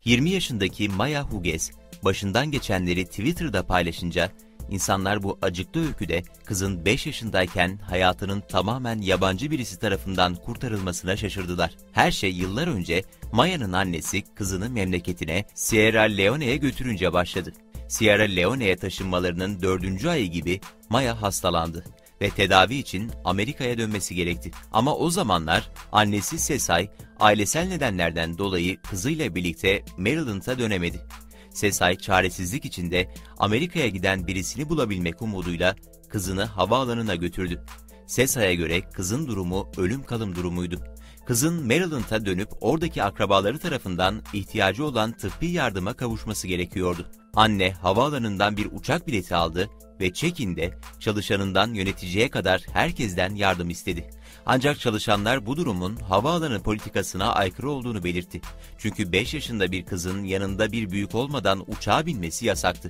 20 yaşındaki Maya Hughes, başından geçenleri Twitter'da paylaşınca, insanlar bu acıklı öyküde kızın 5 yaşındayken hayatının tamamen yabancı birisi tarafından kurtarılmasına şaşırdılar. Her şey yıllar önce Maya'nın annesi kızını memleketine Sierra Leone'ye götürünce başladı. Sierra Leone'ye taşınmalarının 4. ayı gibi Maya hastalandı ve tedavi için Amerika'ya dönmesi gerekti. Ama o zamanlar annesi Sesay, ailesel nedenlerden dolayı kızıyla birlikte Maryland'a dönemedi. Sesay çaresizlik içinde Amerika'ya giden birisini bulabilmek umuduyla kızını havaalanına götürdü. Sesay'a göre kızın durumu ölüm kalım durumuydu. Kızın Maryland'a dönüp oradaki akrabaları tarafından ihtiyacı olan tıbbi yardıma kavuşması gerekiyordu. Anne havaalanından bir uçak bileti aldı ve check-in'de çalışanından yöneticiye kadar herkesten yardım istedi. Ancak çalışanlar bu durumun havaalanı politikasına aykırı olduğunu belirtti. Çünkü 5 yaşında bir kızın yanında bir büyük olmadan uçağa binmesi yasaktı.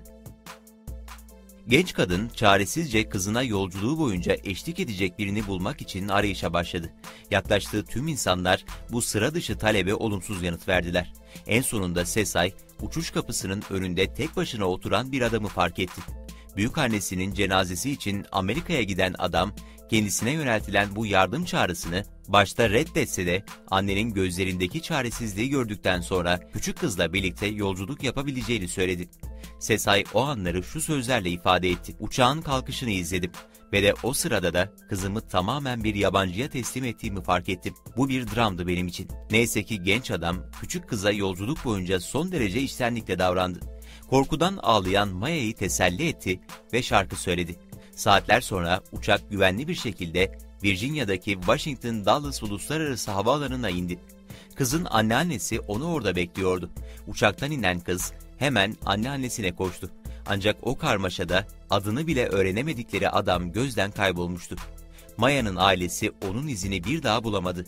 Genç kadın çaresizce kızına yolculuğu boyunca eşlik edecek birini bulmak için arayışa başladı. Yaklaştığı tüm insanlar bu sıra dışı talebe olumsuz yanıt verdiler. En sonunda Sesay, uçuş kapısının önünde tek başına oturan bir adamı fark etti. Büyükannesinin cenazesi için Amerika'ya giden adam, kendisine yöneltilen bu yardım çağrısını başta reddetse de annenin gözlerindeki çaresizliği gördükten sonra küçük kızla birlikte yolculuk yapabileceğini söyledi. Sesay o anları şu sözlerle ifade etti: "Uçağın kalkışını izledim ve de o sırada da kızımı tamamen bir yabancıya teslim ettiğimi fark ettim. Bu bir dramdı benim için." Neyse ki genç adam küçük kıza yolculuk boyunca son derece içtenlikle davrandı. Korkudan ağlayan Maya'yı teselli etti ve şarkı söyledi. Saatler sonra uçak güvenli bir şekilde Virginia'daki Washington Dulles Uluslararası Havaalanı'na indi. Kızın anneannesi onu orada bekliyordu. Uçaktan inen kız hemen anneannesine koştu. Ancak o karmaşada adını bile öğrenemedikleri adam gözden kaybolmuştu. Maya'nın ailesi onun izini bir daha bulamadı.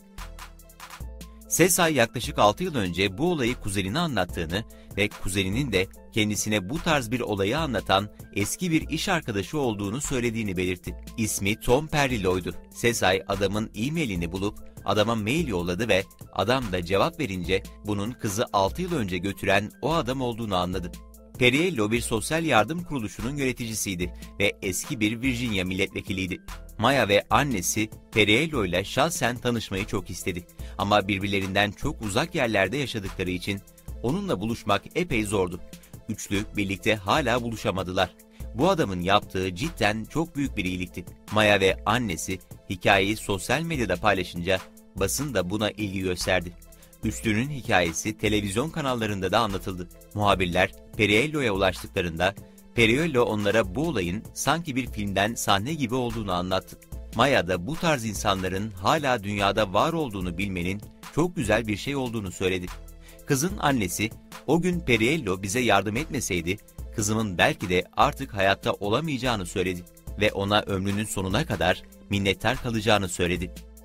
Sesay yaklaşık 6 yıl önce bu olayı kuzenine anlattığını ve kuzeninin de kendisine bu tarz bir olayı anlatan eski bir iş arkadaşı olduğunu söylediğini belirtti. İsmi Tom Perillo'ydu. Sesay adamın e-mailini bulup adama mail yolladı ve adam da cevap verince bunun kızı 6 yıl önce götüren o adam olduğunu anladı. Perillo bir sosyal yardım kuruluşunun yöneticisiydi ve eski bir Virginia milletvekiliydi. Maya ve annesi Perillo ile şahsen tanışmayı çok istedi. Ama birbirlerinden çok uzak yerlerde yaşadıkları için onunla buluşmak epey zordu. Üçlü birlikte hala buluşamadılar. Bu adamın yaptığı cidden çok büyük bir iyilikti. Maya ve annesi hikayeyi sosyal medyada paylaşınca basın da buna ilgi gösterdi. Üçlünün hikayesi televizyon kanallarında da anlatıldı. Muhabirler Perillo'ya ulaştıklarında Perillo onlara bu olayın sanki bir filmden sahne gibi olduğunu anlattı. Maya da bu tarz insanların hala dünyada var olduğunu bilmenin çok güzel bir şey olduğunu söyledi. Kızın annesi, "O gün Perillo bize yardım etmeseydi, kızımın belki de artık hayatta olamayacağını söyledi ve ona ömrünün sonuna kadar minnettar kalacağını söyledi."